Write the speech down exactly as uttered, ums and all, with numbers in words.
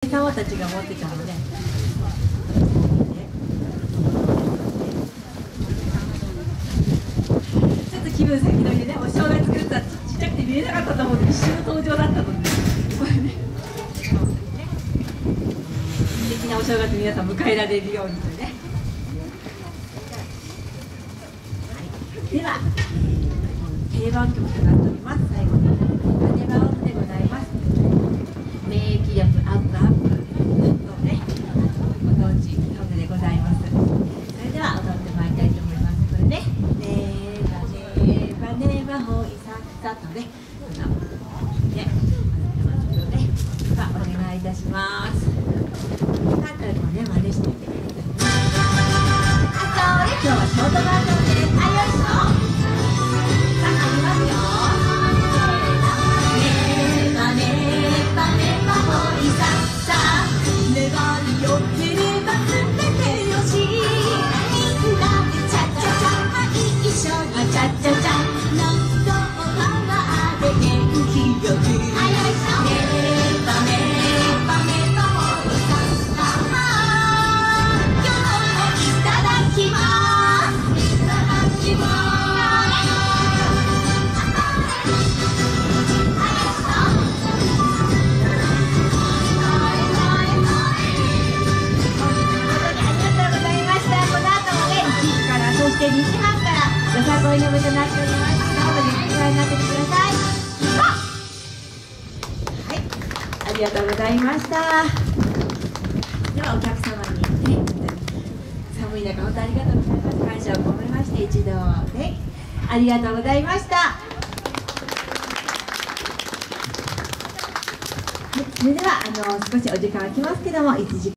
様たちが持ってたので、ちょっと気分先取りでね、お正月グッズはちっちゃくて見えなかったと思うんで、一瞬の登場だったので、これね、素敵なお正月皆さん迎えられるようにとね。はい、では定番曲となっております。最後に羽羽音でございます。免疫力アップアップのね、ご当地ソングでございます。それでは踊ってまいりたいと思います。これね、ねばねばねばほいさっさとね、このね、踊ってますので、ではお願いいたします。タイトルもね、真似してみてください。あ、それ今日はショートバージョンです。あ、よいしょ。さあ、始ますよ。ねばねばねばほいさっさ、願いよければすべてよし。みんなでチャチャチャ、はい、一緒にチャチャチャ、ノンストップパワーで元気よく。あ、よいしょ。ねばねばねばほいさっさ、今日もいただきます。いただきます。そしてにじはんからよさこいの部となっております。どうぞゆっくりご覧になっててください。はい、ありがとうございました。ではお客様にね、寒い中本当ありがとうございます。感謝を込めまして一度ね、ありがとうございました。はい、それではあの少しお時間空きますけども、いちじ